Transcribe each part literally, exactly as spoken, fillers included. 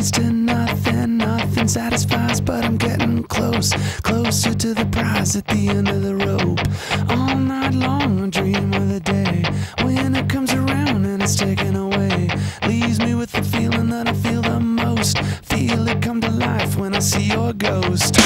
leads to nothing. Nothing satisfies, but I'm getting close, closer to the prize at the end of the rope. All night long I dream of the day when it comes around and it's taken away. Leaves me with the feeling that I feel the most. Feel it come to life when I see your ghost.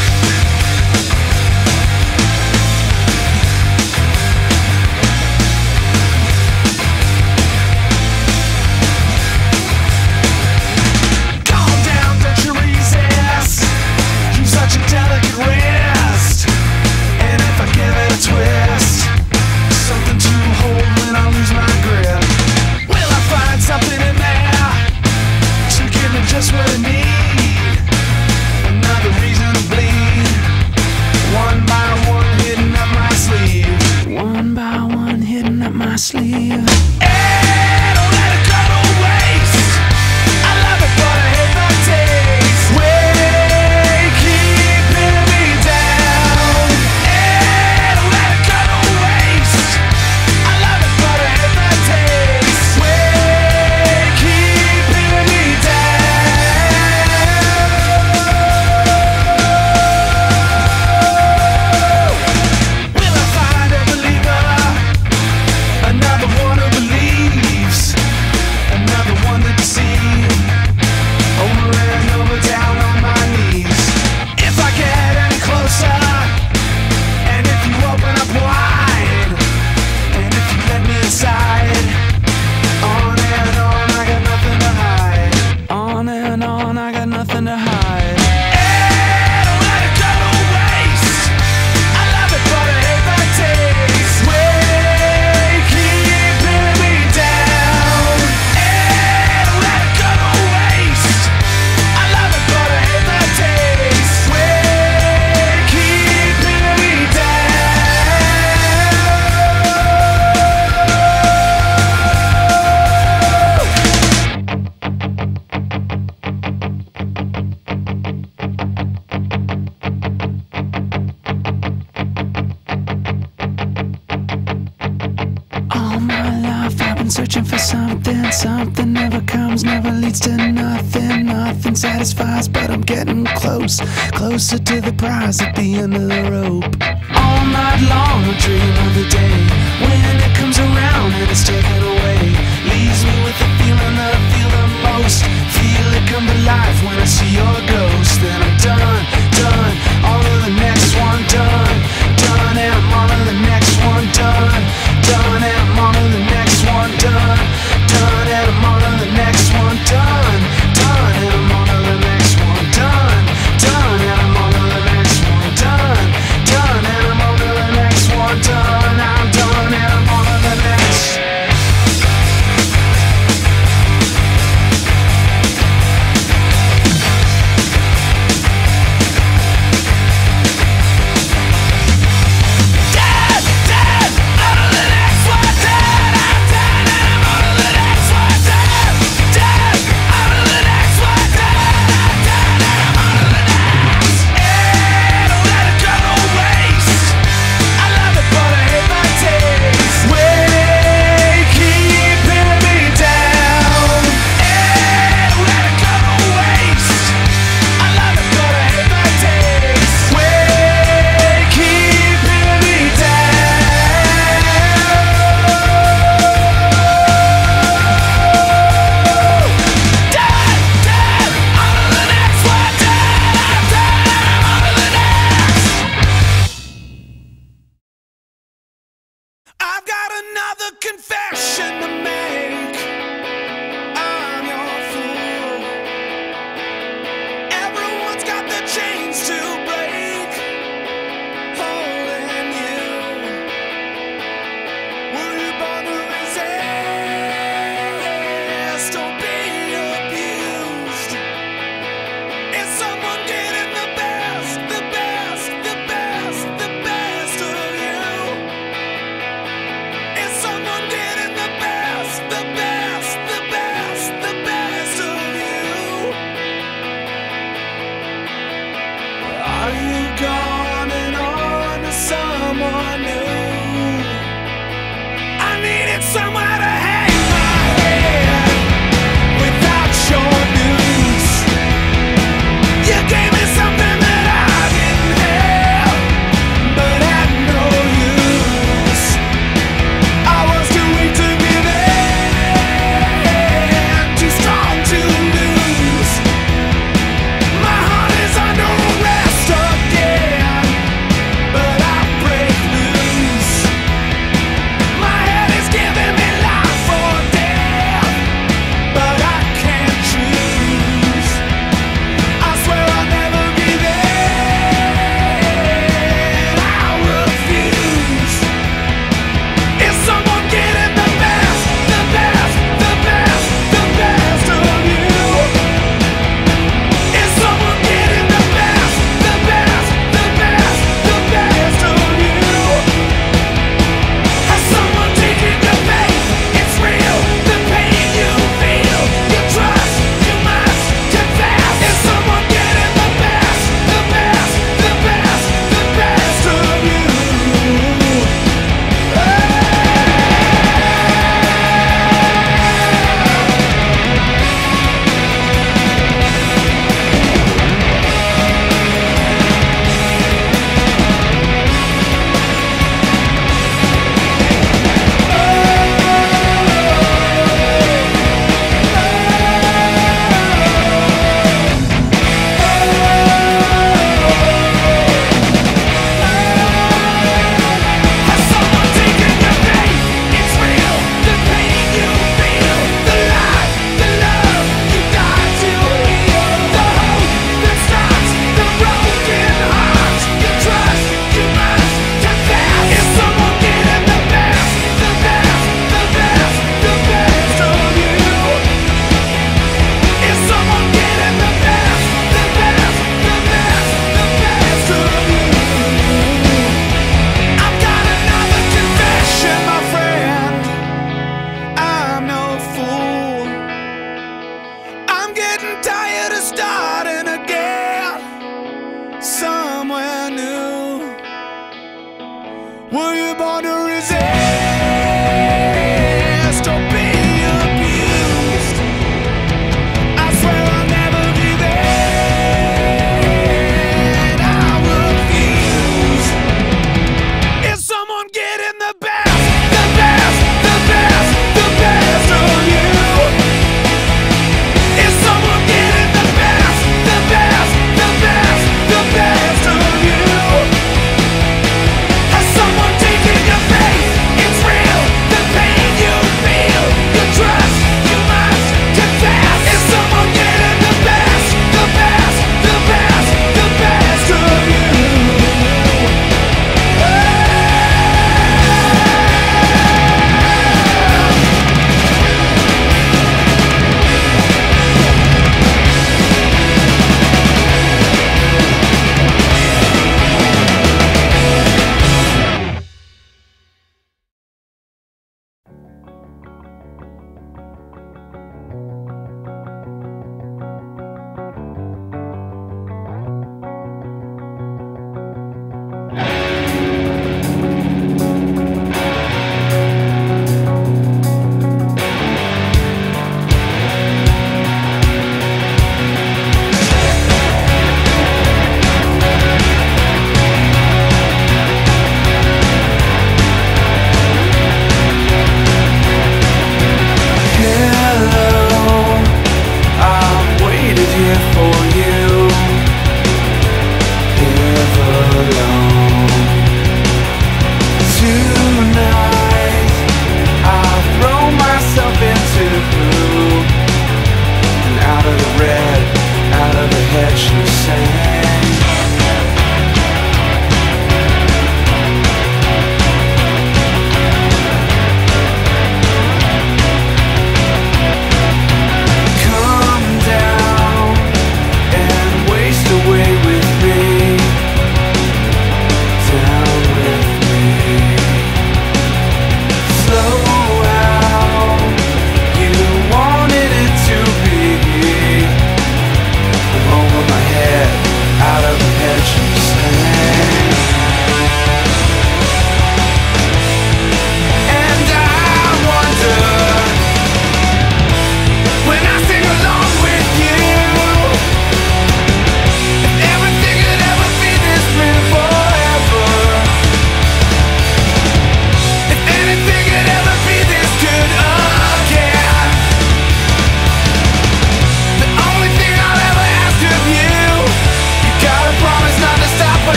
Just what I need, another reason to bleed. One by one hitting up my sleeve. One by one hitting up my sleeve. Hey, don't let it go to waste. I love it, but I hate the taste. Way keeping me down. Hey, don't let it go to waste. I love it, but I hate the taste. Way keeping me down. Searching for something, something never comes, never leads to nothing. Nothing satisfies, but I'm getting close, closer to the prize at the end of the rope. All night long I dream of the day when it comes around and it's taken away. Leaves me with the feeling that I feel the most. Feel it come to life when I see your ghost. Then I'm done, done, on to the next one, done, done, and I'm on to the next one, done, done, and I'm on to the next one, done, done, and I'm on to the next one, done, done, and I'm on to the next one, done, done, and I'm on to the next one, done, done, and I'm on to the next one, done, I'm done, and I'm on to the next.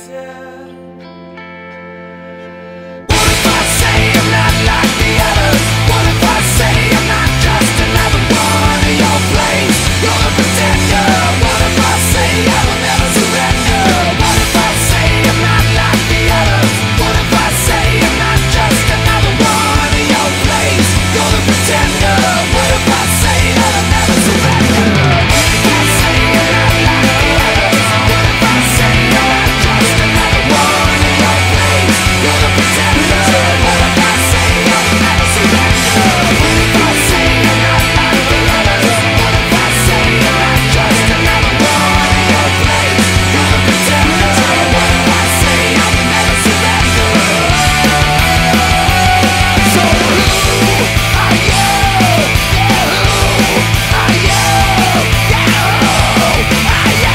pretend? What if I say I'm not like the others? What if I say I'm not just another one of your plays? You're the pretender. What if I say I will never surrender? What if I say I'm not like the others? What if I say I'm not just another one of your plays? You're the pretender. What if I say that I'll never surrender? What if I say I'm not like the others? What if I say I'm not just another one of your plays? You're the pretender. What if I say I will never surrender? What if I say I'm not like the others? What if I say I'm not just another one of your plays? You're the pretender. What if I say I will never surrender? So who are you? Yeah, who are you? Yeah, who are you?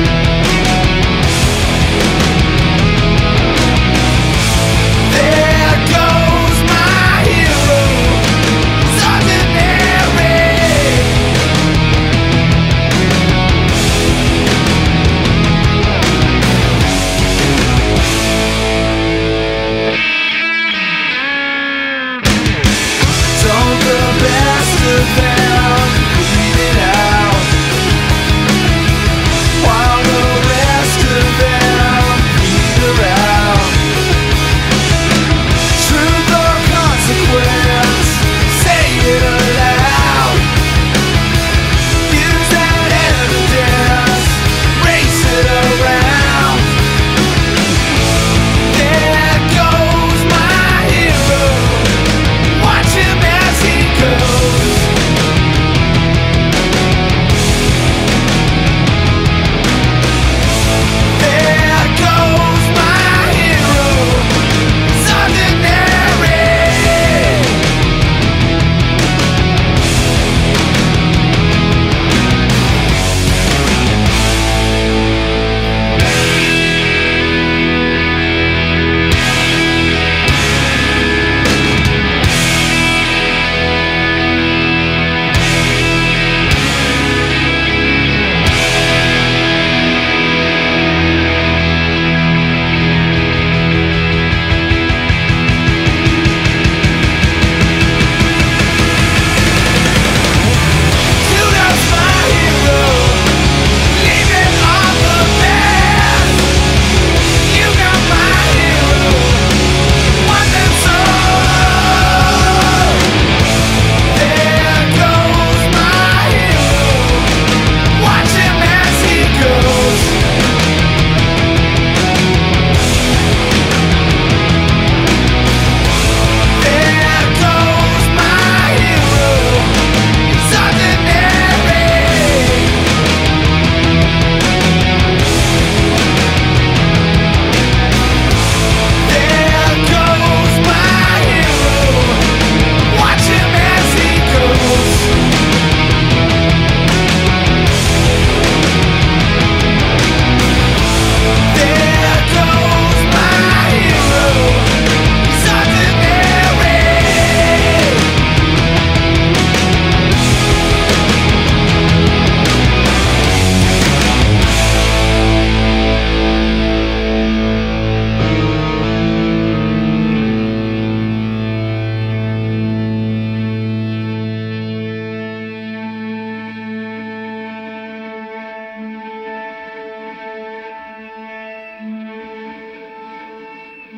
There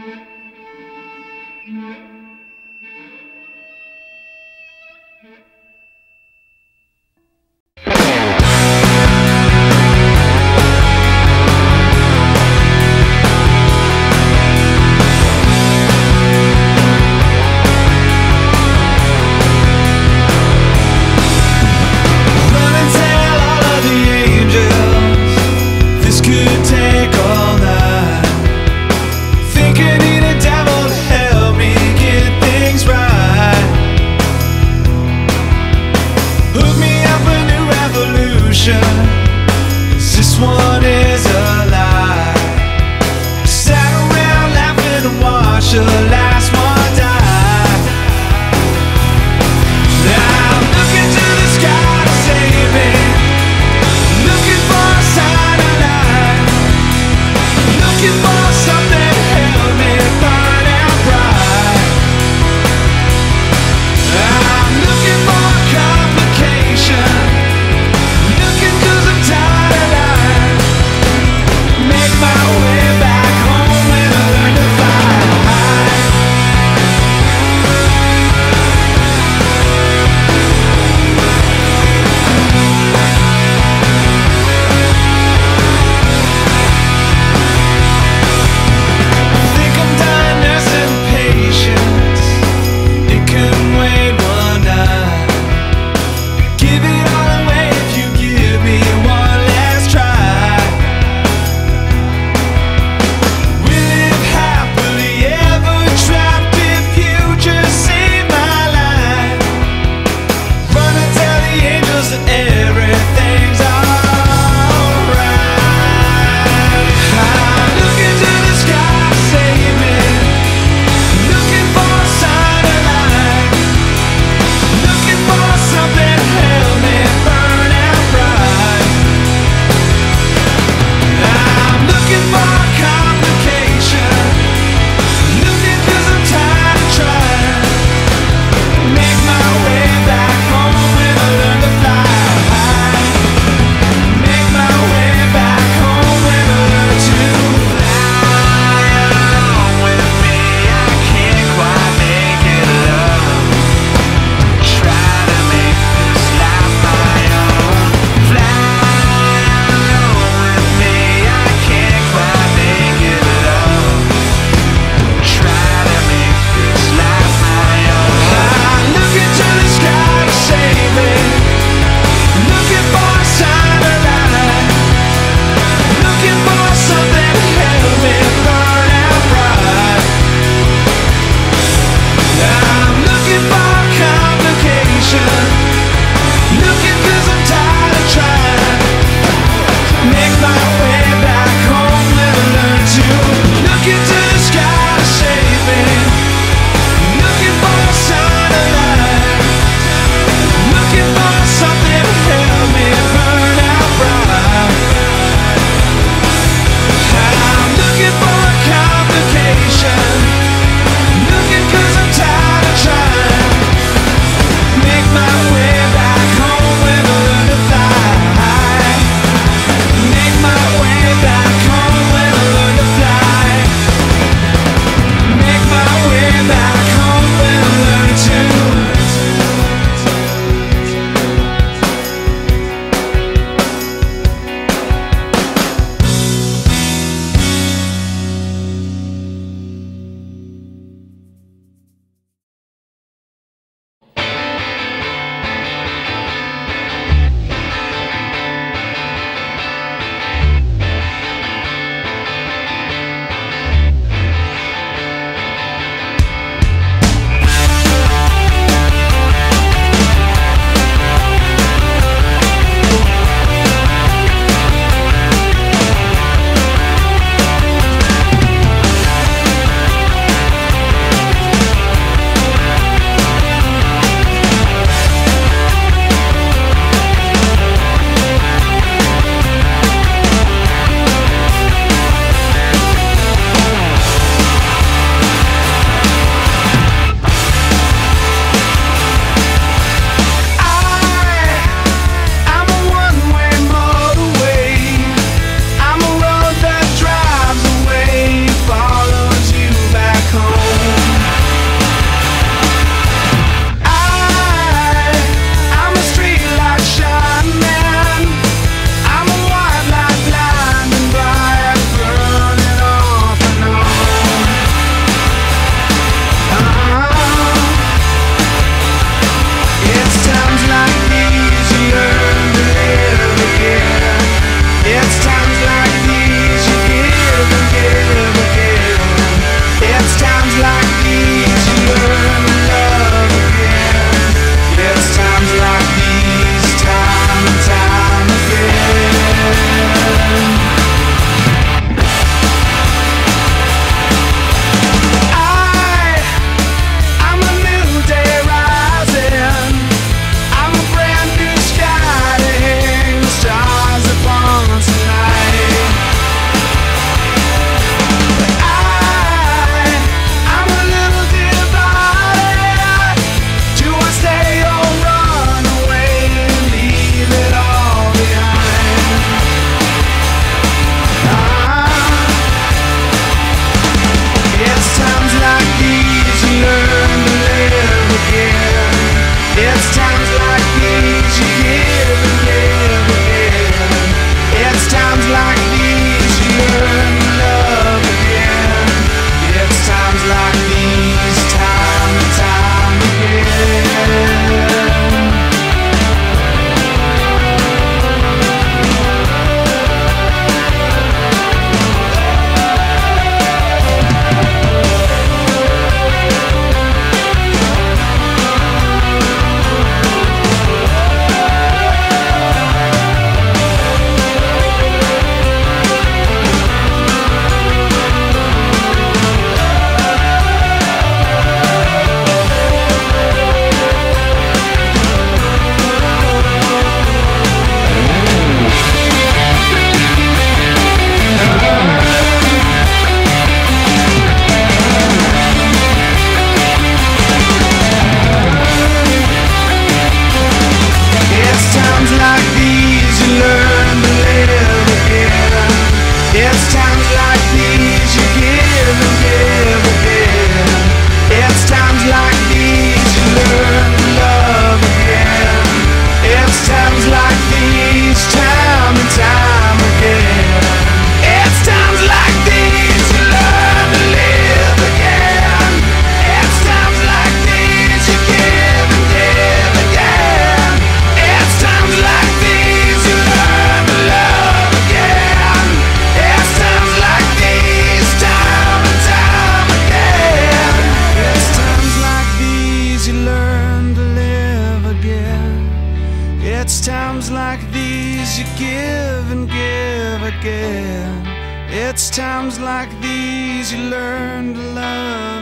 This one is a lie. Sat around laughing and watched the last one die. Now I'm looking to the sky to save me, looking for a sign of life, looking for something to help me find out right. I'm looking for a complication, looking 'cause I'm tired of life. Make my way back home and I learn to fly high.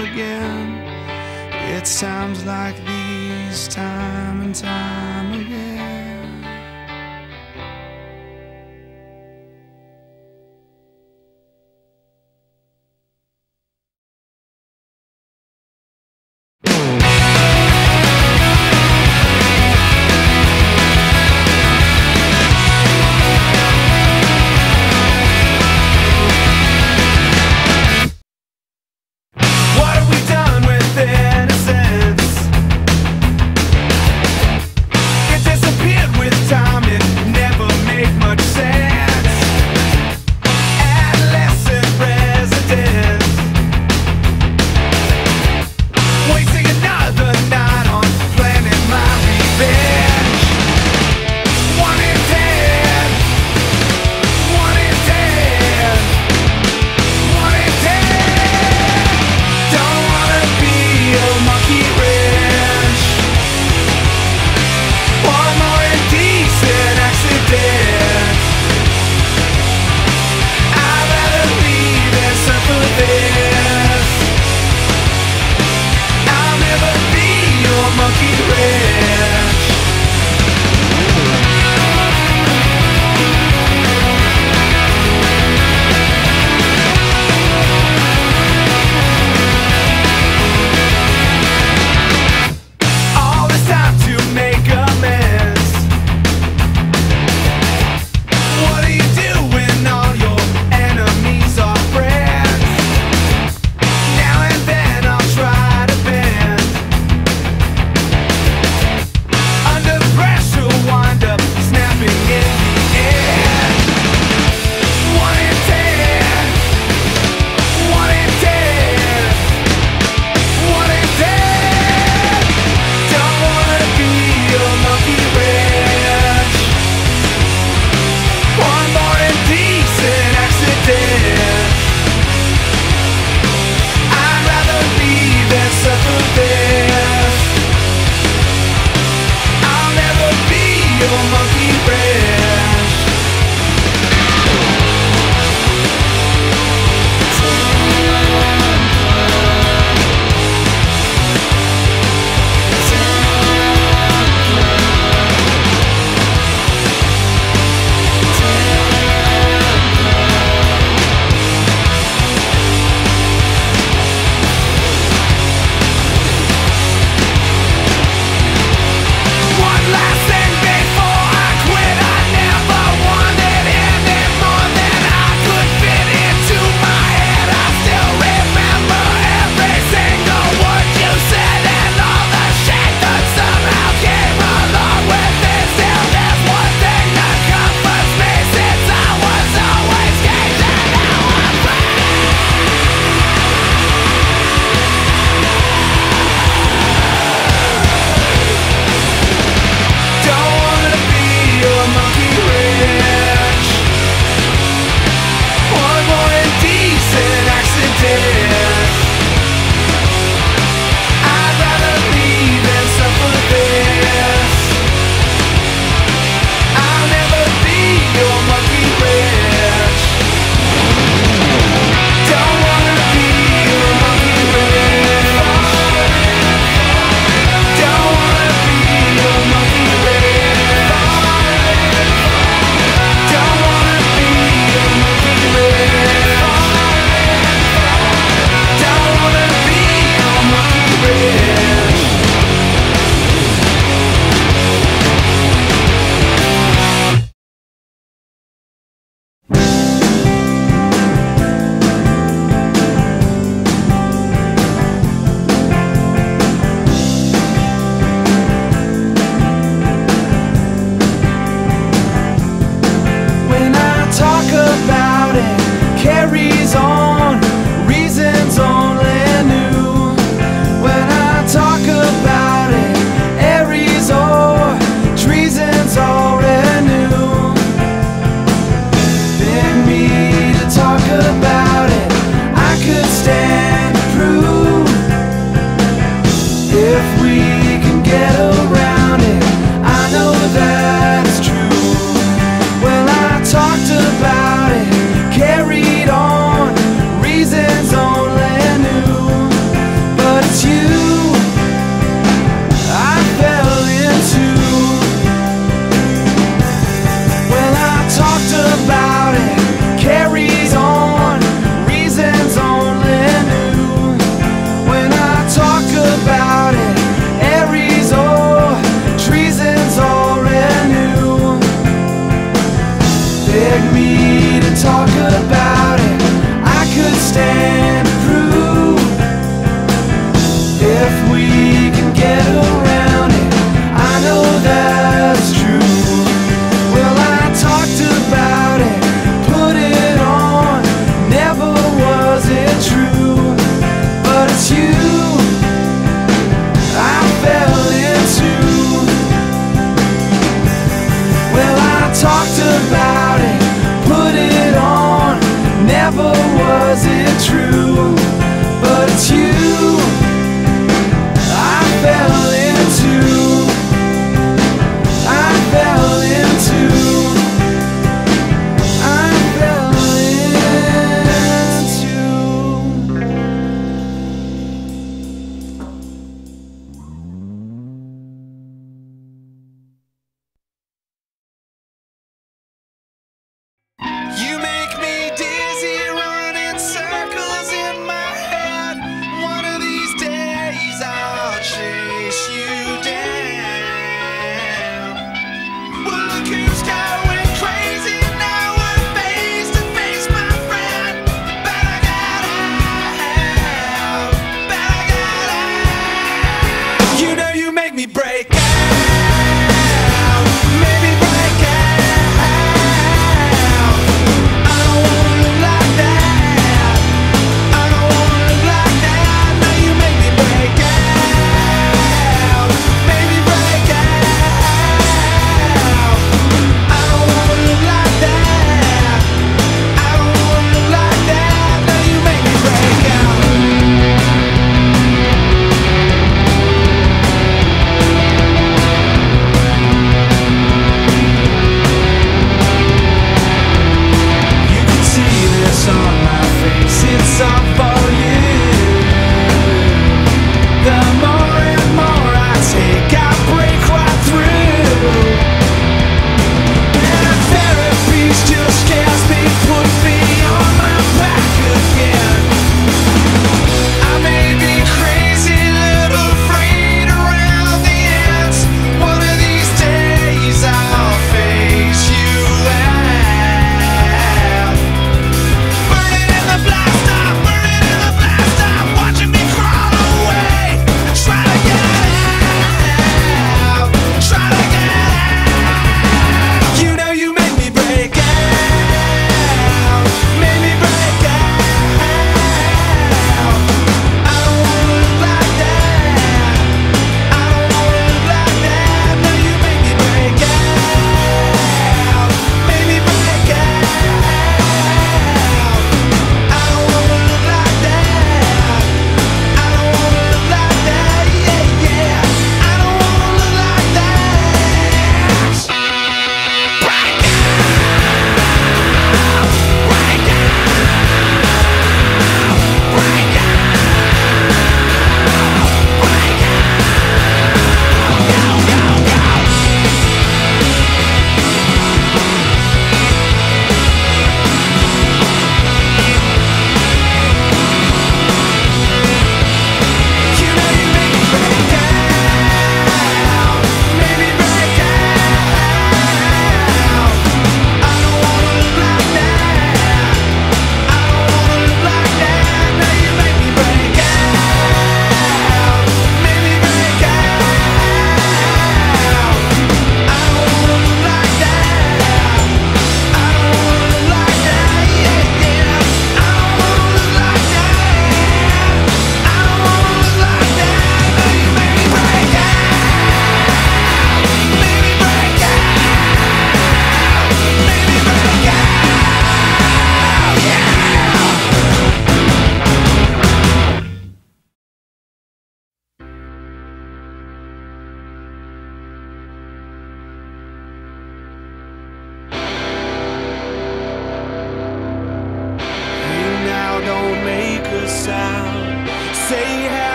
again. It's times like these, time and time again. What have we done with innocence?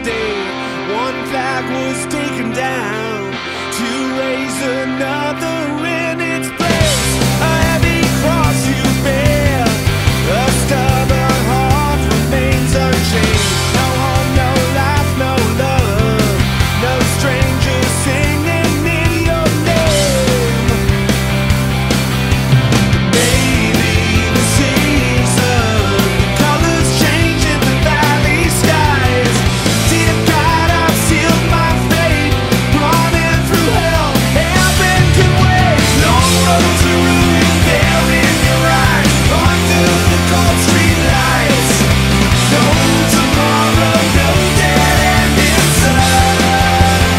day, one flag was taken down to raise another in its place. A heavy cross you bear, a stubborn heart remains unchanged. No home, no life, no love, no strangers singing in your name. Maybe the season, the colors change in the valley skies. Dear God, I've sealed my fate, running through hell, heaven can wait. Long roads to ruin there in your eyes, under the cold street lights. No tomorrow, no dead end inside.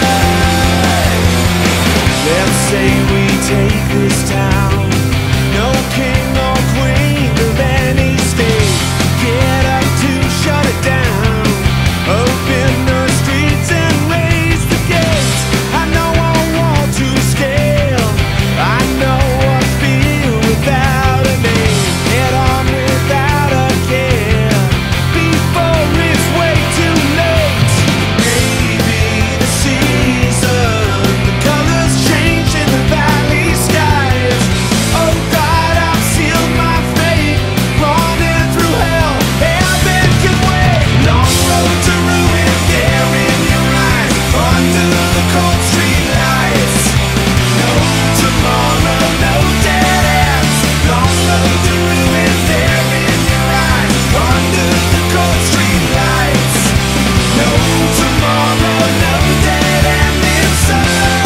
Let's say we take this town, no king or queen of any state. Get up to shut it down, open the streets and raise the gates. I know I want to scale, I know I feel without a name. Head on without a care, before it's way too late. Maybe the season, the colors change in the valley skies. Oh God, I've sealed my fate, running through hell, heaven can wait. Long road to ruin there in your eyes, under the cold street lights. No tomorrow, no dead ends. Long road to ruin there in your eyes, under the cold street lights. No tomorrow, no dead end inside.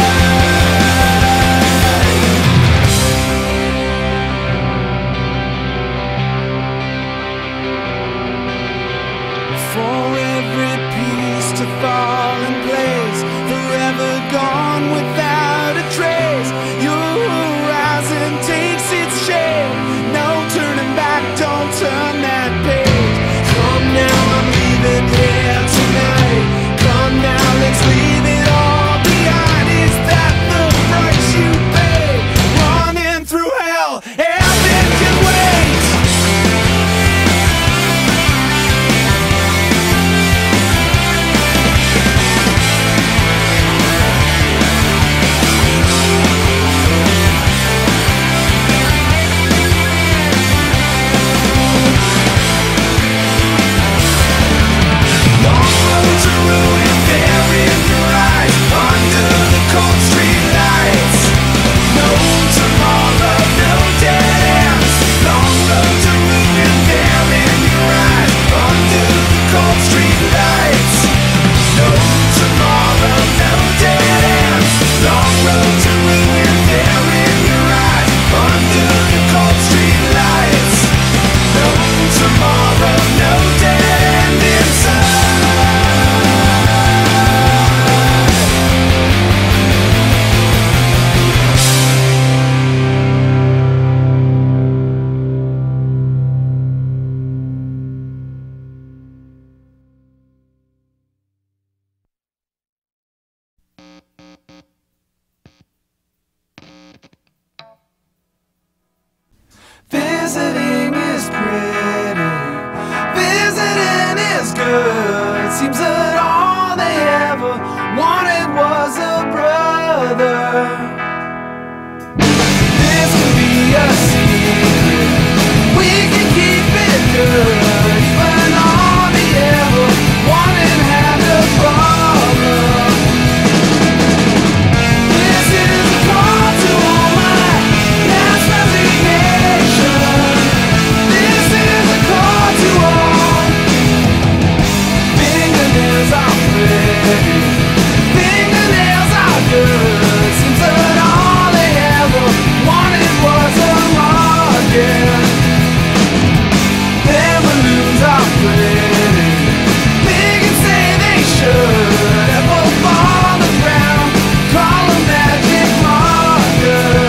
For every piece to fall in place, forever gone without a trace. Your horizon takes its shape, no turning back, don't turn that page. Come now, I'm leaving here tonight. Come now, let's leave it all behind. Is that the price you pay? Running through hell, heaven can wait. Long road to ruin there in your eyes, under the cold street lights. No tomorrow, no dead ends. Long road to ruin there in your eyes, under the cold street lights. No tomorrow, no dead ends. Long road to ruin there in your eyes, under the cold street lights. No tomorrow, no dead end inside. Visiting is pretty, visiting is good. Seems that all they ever wanted was a brother. This could be a secret, we can keep it good. Even all they ever wanted had a problem. This is a call to all my past resignation. This is a call to all. Fingernails are pretty, fingernails are good. Seems that all they ever wanted was a market. Their balloons are pretty, big and say they should. Apple fall the ground, call a magic marker.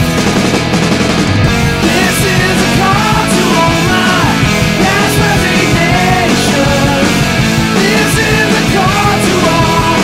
This is a call to all my past resignation. This is a call to all.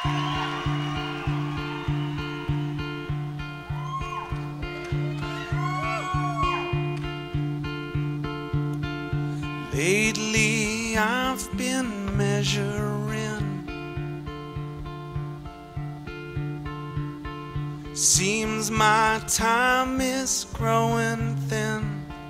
Lately I've been measuring, seems my time is growing thin.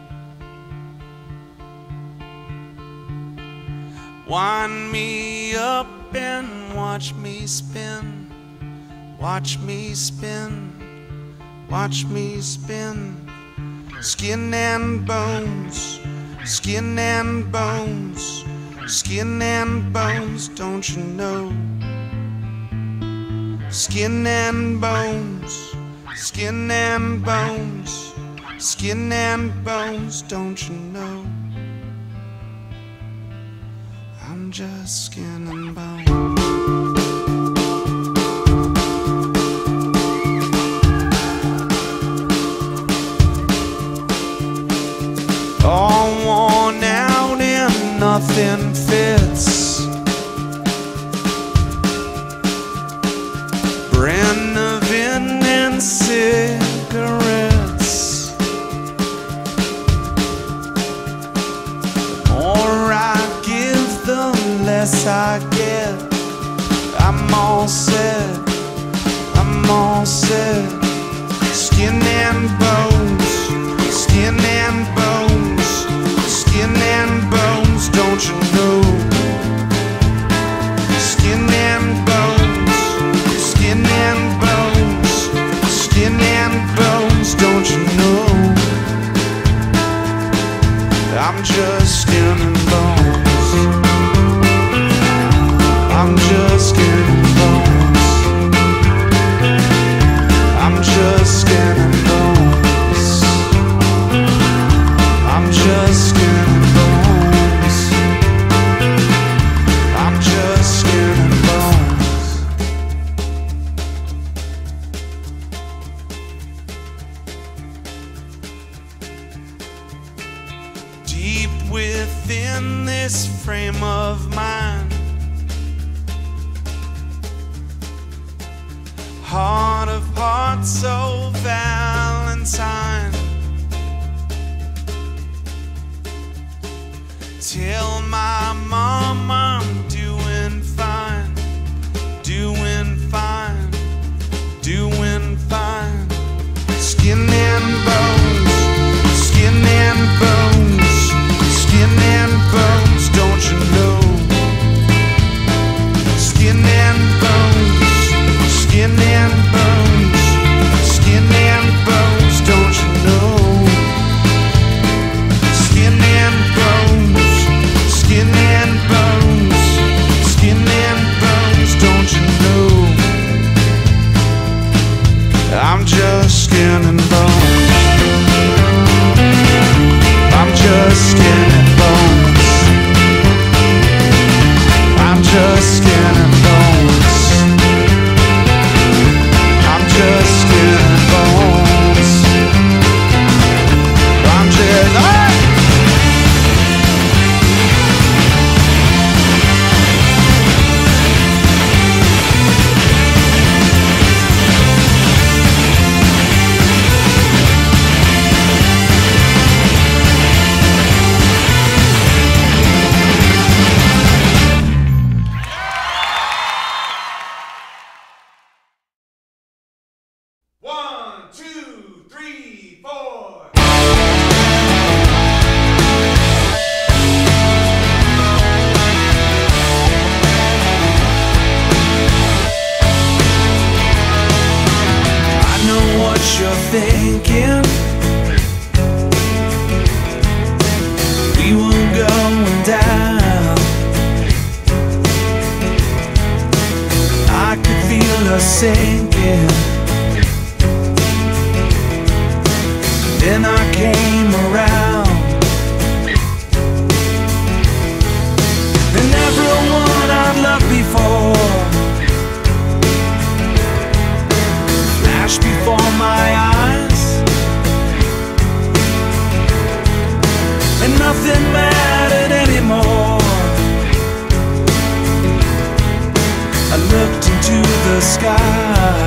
Wind me up and watch me spin, watch me spin, watch me spin. Skin and bones, skin and bones, skin and bones, don't you know? Skin and bones, skin and bones, skin and bones, don't you know? I'm just skin and bones. All worn out and nothing fits. Brennivin and cigarettes. The more I give, the less I get. I'm all set, I'm all set. Skin and bones, skin and bones, skin and bones, don't you know? Skin and bones, skin and bones, skin and bones, don't you know? I'm just skin and bones. I'm just skin and bones. I'm just skin and bones. I'm just skin and bones. I'm just skin and bones. Deep within this frame of mine, heart of hearts, so Valentine. Tell my mom I'm doing fine, doing fine, doing fine. Skin and bones, skin and bones, skin and bones, don't you know? Skin and bones, skin and bones, skin and bones, don't you know? Skin and bones, skin and bones, skin and bones, don't you know? I'm just skin and bones. I'm just skin and bones. I'm just skin and bones. I'm just skin and bones. I'm just ah! One, two, three, four. I know what you're thinking. We were going down. I could feel her sinking. Then I came around, and everyone I'd loved before flashed before my eyes, and nothing mattered anymore. I looked into the sky.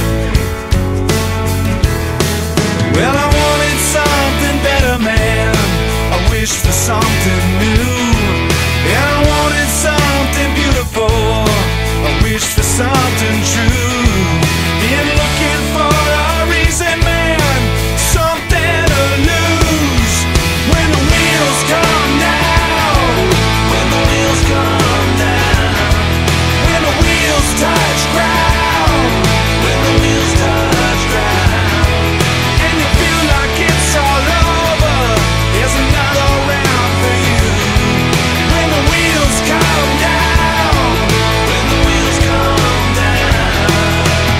Well, I wanted something better, man. I wished for something new. And I wanted something beautiful. I wished for something true. Been looking for a reason, man. Something to lose. When the wheels come down. When the wheels come down. When the wheels touch ground. When the wheels touch ground. And you feel like it's all over. There's another round for you. When the wheels come down. When the wheels come down.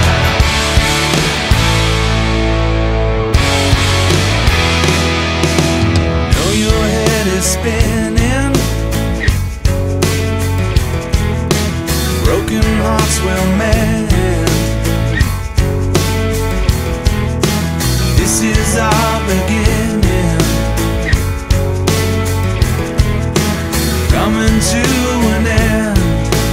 Know your head is spinning. Broken hearts will mend. This is our beginning. Coming to an end.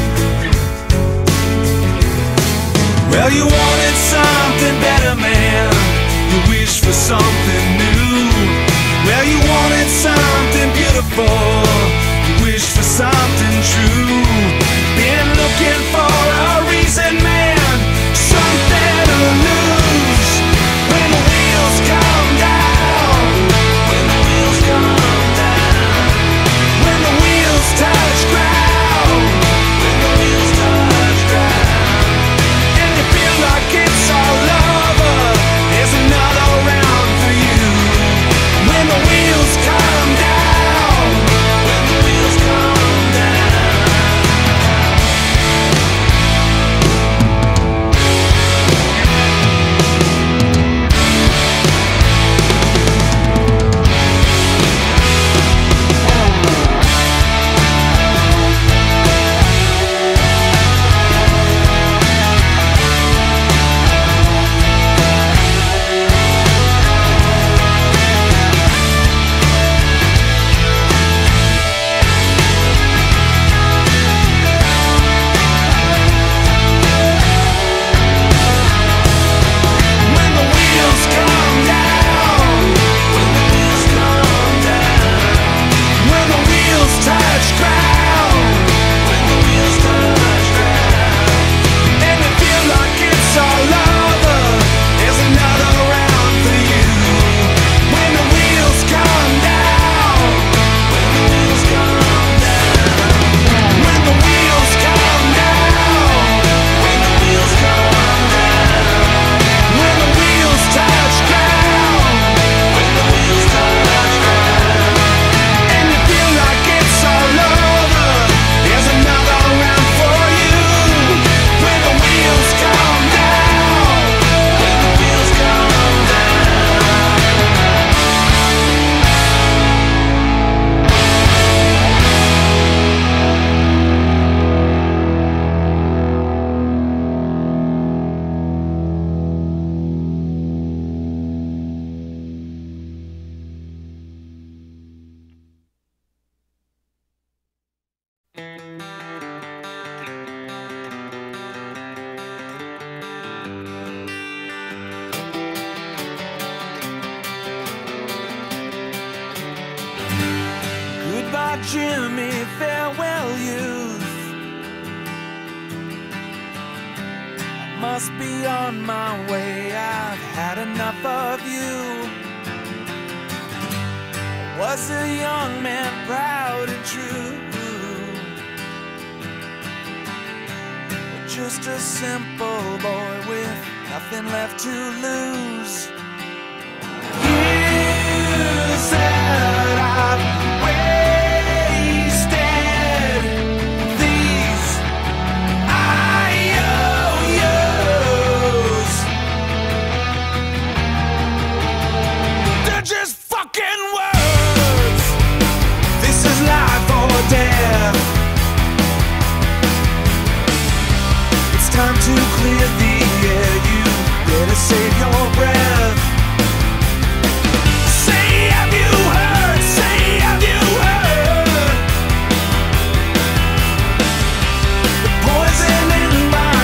Well, you wanted something better, man. You wished for something new. Well, you wanted something beautiful. You wished for something true. Been looking for a reason, man. Something to lose. When the wheels come down. When the wheels come down. When the wheels touch ground. When the wheels touch ground. And you feel like it's all over. There's another round for you. When the wheels come down. When the wheels come down. When the wheels come down. When the wheels come down. When the wheels touch ground. When the wheels touch ground. And you feel like it's all over. There's another round for you. When the wheels come down. When the wheels come down. When the wheels come down. When the wheels come down. When the wheels touch ground. When the wheels touch ground. And you feel like it's all over. There's another round for you. When the wheels come down. When the wheels come down. Goodbye, Jimmy, farewell, youth. I must be on my way, I've had enough of you. I was a young man, proud and true, but just a simple boy with nothing left to lose. Years that I've wasted, these I O Us, they're just fucking words. This is life or death. It's time to clear the air. You better save your breath. Say, have you heard? Say, have you heard? The poison in my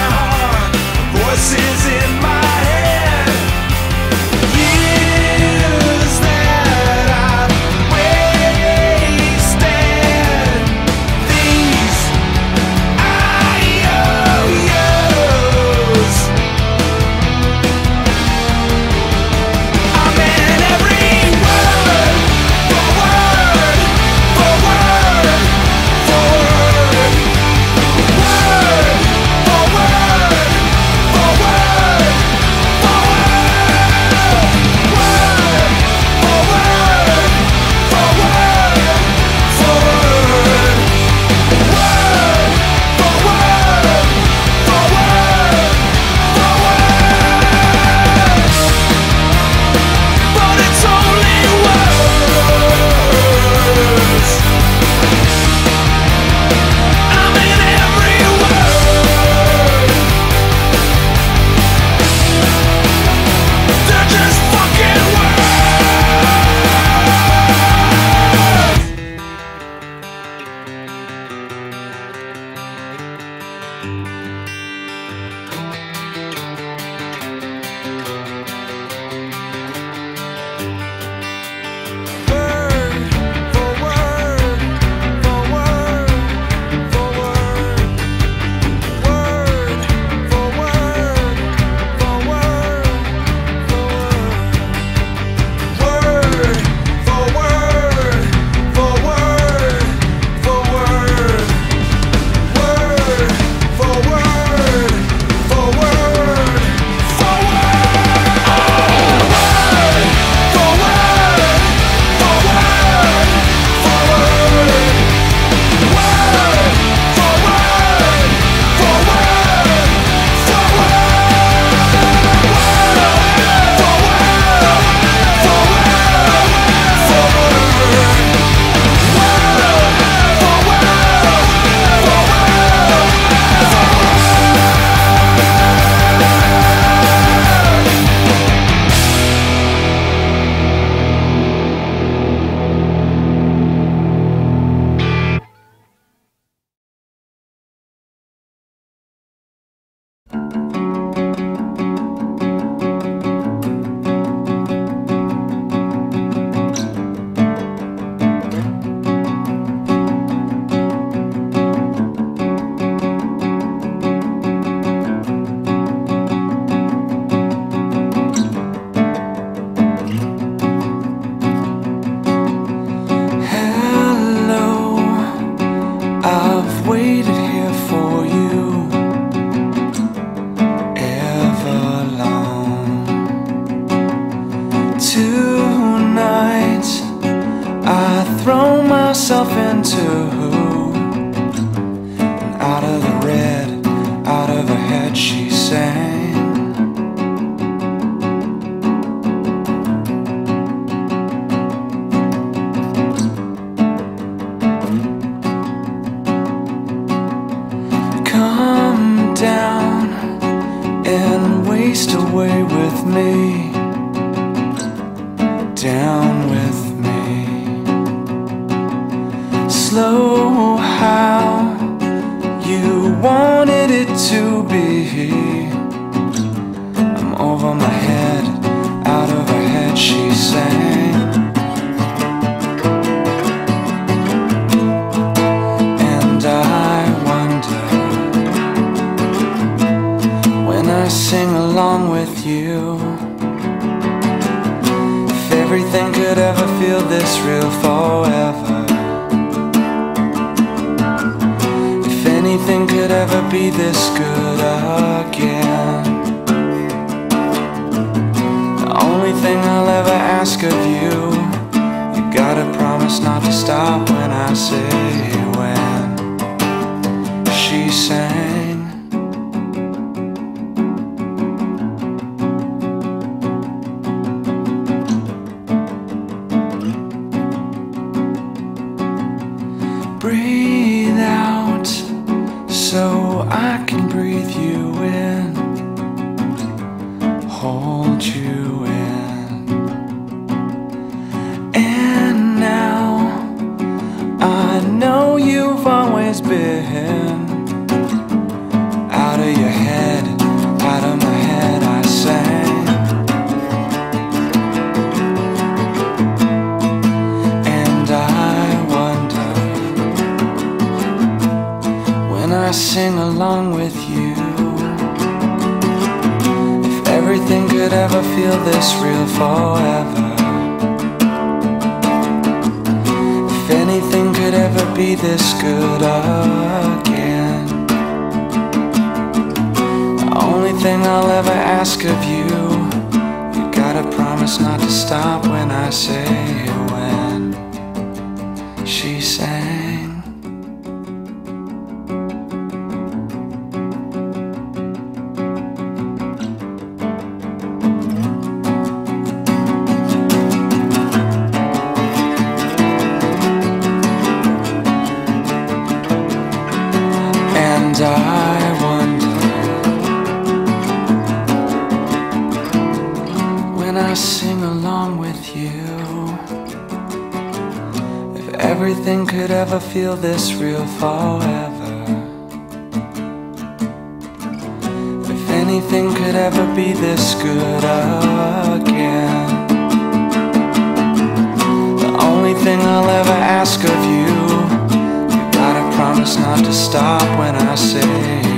east away with me, down with me. Slow how you wanted it to be. I'm over my head, out of her head, she sang. And I wonder, when I sing along with you, if everything could ever feel this real forever. If anything could ever be this good again. The only thing I'll ever ask of you, you gotta promise not to stop when I say when. She sang. Breathe out so I can breathe you in, hold you in. And now I know you've always been out of your head, out of my head I sang. And I wonder, when I sing along with you, if everything could ever feel this real forever. If anything could ever be this good again. The only thing I'll ever ask of you, you gotta promise not to stop when I say when. She sang. And I wonder, when I sing along with you, if everything could ever feel this real forever. If anything could ever be this good again. The only thing I'll ever ask of you, promise not to stop when I say